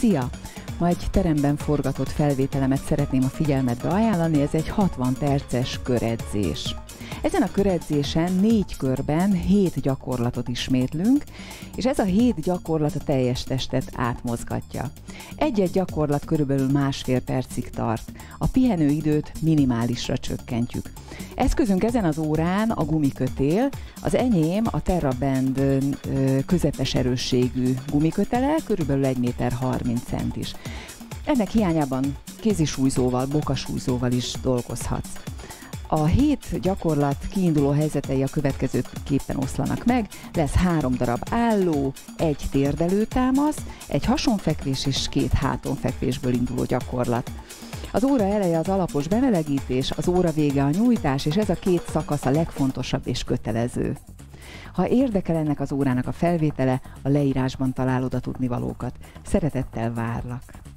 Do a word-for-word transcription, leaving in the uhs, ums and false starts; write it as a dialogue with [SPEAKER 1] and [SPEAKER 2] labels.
[SPEAKER 1] Szia! Ma egy teremben forgatott felvételemet szeretném a figyelmetbe ajánlani, ez egy hatvan perces köredzés. Ezen a köredzésen négy körben hét gyakorlatot ismétlünk, és ez a hét gyakorlat a teljes testet átmozgatja. Egy-egy gyakorlat körülbelül másfél percig tart. A pihenőidőt minimálisra csökkentjük. Eszközünk ezen az órán a gumikötél, az enyém a TerraBand közepes erősségű gumikötele, körülbelül egy méter harminc centis. Ennek hiányában kézisúlyzóval, bokasúlyzóval is dolgozhatsz. A hét gyakorlat kiinduló helyzetei a következőképpen oszlanak meg. Lesz három darab álló, egy térdelőtámasz, egy hasonfekvés és két hátonfekvésből induló gyakorlat. Az óra eleje az alapos bemelegítés, az óra vége a nyújtás, és ez a két szakasz a legfontosabb és kötelező. Ha érdekel ennek az órának a felvétele, a leírásban találod a tudnivalókat. Szeretettel várlak!